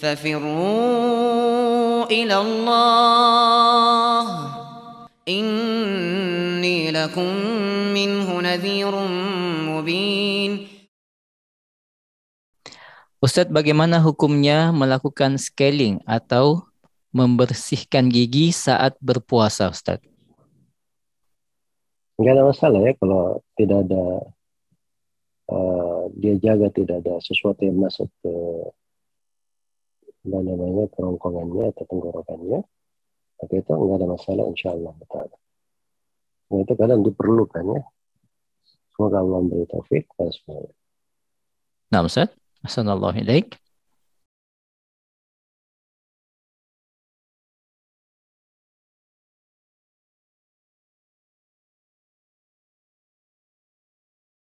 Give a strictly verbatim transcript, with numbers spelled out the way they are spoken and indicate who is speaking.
Speaker 1: ففروا إلى الله إني لكم منه نذير مبين.
Speaker 2: Ustadz, bagaimana hukumnya melakukan scaling atau membersihkan gigi saat berpuasa, Ustadz?
Speaker 3: Nggak ada masalah ya kalau tidak ada uh, dia jaga tidak ada sesuatu yang masuk ke apa namanya kerongkongannya atau tenggorokannya, tapi itu nggak ada masalah insya Allah. Nah, itu kadang diperlukan ya. Semoga Allah memberi taufik kepada semuanya.
Speaker 2: Nah, Ustadz, Assalamualaikum.